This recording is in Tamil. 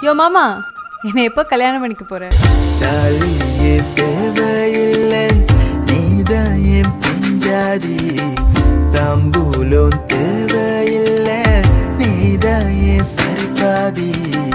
யோ மாமா, என்னை எப்போ கல்யாணம் பண்ணிக்க போற? தாலியே தேவையில்லை, நீதான் என் பஞ்சாதி. தாம்பூலம் தேவையில்லை, நீதான் என் சரிபாதி.